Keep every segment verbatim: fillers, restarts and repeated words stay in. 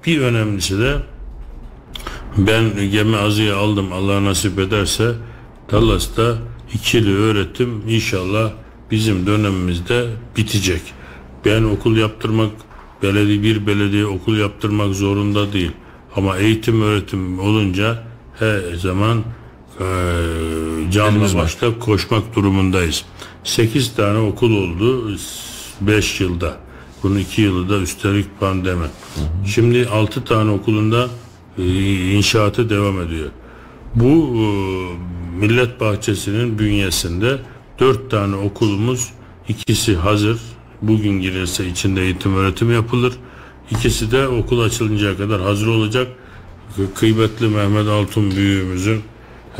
bir önemlisi de ben gemi azıya aldım, Allah nasip ederse Talas'ta ikili öğretim inşallah bizim dönemimizde bitecek. Ben okul yaptırmak, belediye bir belediye okul yaptırmak zorunda değil. Ama eğitim öğretim olunca her zaman e, canlı başta koşmak durumundayız. sekiz tane okul oldu beş yılda. Bunun iki yılı da üstelik pandemi. Hı hı. Şimdi altı tane okulunda e, inşaatı devam ediyor. Bu e, Millet Bahçesi'nin bünyesinde dört tane okulumuz, ikisi hazır. Bugün girilse içinde eğitim öğretim yapılır. İkisi de okul açılıncaya kadar hazır olacak. Kıymetli Mehmet Altun büyüğümüzün e,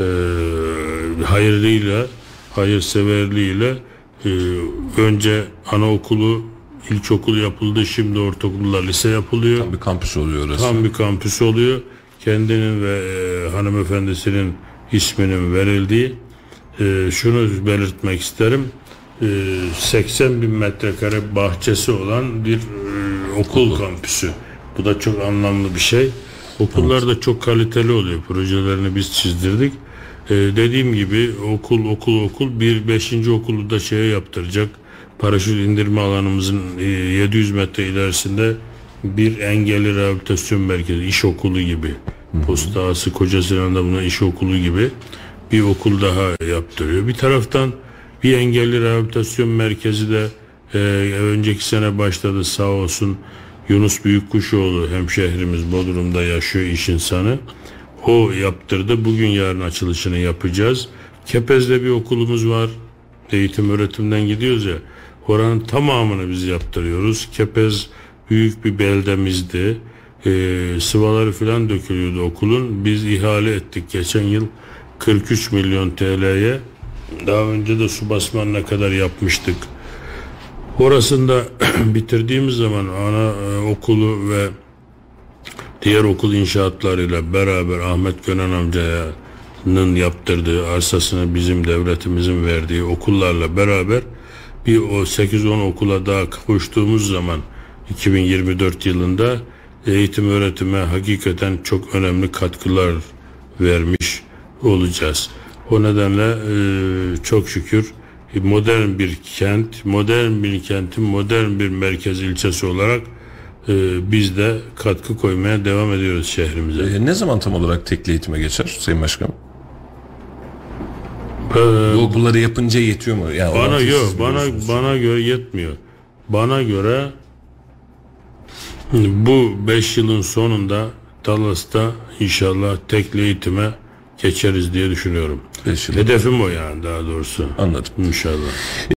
hayırlığıyla, hayırseverliğiyle e, önce anaokulu, ilkokul yapıldı, şimdi ortaokullar, lise yapılıyor. Tam bir kampüs oluyor orası. Tam bir kampüs oluyor. Kendinin ve e, hanımefendisinin isminin verildiği, e, şunu belirtmek isterim. E, seksen bin metrekare bahçesi olan bir e, okul Okul. kampüsü. Bu da çok anlamlı bir şey. Okullar evet. da çok kaliteli oluyor. Projelerini biz çizdirdik. Ee, dediğim gibi okul okul okul bir beşinci okulu da şeye yaptıracak. Paraşüt indirme alanımızın e, yedi yüz metre ilerisinde bir engelli rehabilitasyon merkezi, iş okulu gibi. Postası Kocasinan'da buna iş okulu gibi bir okul daha yaptırıyor. Bir taraftan bir engelli rehabilitasyon merkezi de e, önceki sene başladı, sağ olsun. Yunus Büyükkuşoğlu hemşehrimiz Bodrum'da yaşıyor, iş insanı. O yaptırdı. Bugün yarın açılışını yapacağız. Kepez'de bir okulumuz var. Eğitim öğretimden gidiyoruz ya. Oranın tamamını biz yaptırıyoruz. Kepez büyük bir beldemizdi. Ee, sıvaları falan dökülüyordu okulun. Biz ihale ettik geçen yıl kırk üç milyon T L'ye. Daha önce de su basmanına kadar yapmıştık. Orasında bitirdiğimiz zaman ana e, okulu ve diğer okul inşaatlarıyla beraber Ahmet Gönen amcanın yaptırdığı, arsasını bizim devletimizin verdiği okullarla beraber bir o sekiz on okula daha kavuştuğumuz zaman iki bin yirmi dört yılında eğitim öğretime hakikaten çok önemli katkılar vermiş olacağız. O nedenle e, çok şükür modern bir kent, modern bir kentin modern bir merkez ilçesi olarak e, biz de katkı koymaya devam ediyoruz şehrimize. E, ne zaman tam olarak tekli eğitime geçer Sayın Başkanım? Ee, Bu okulları yapınca yetiyor mu? Yani bana yok, bana bana göre yetmiyor. Bana göre bu beş yılın sonunda Talas'ta inşallah tekli eğitime geçeriz diye düşünüyorum. Hedefim o yani, daha doğrusu. Anladım. İnşallah.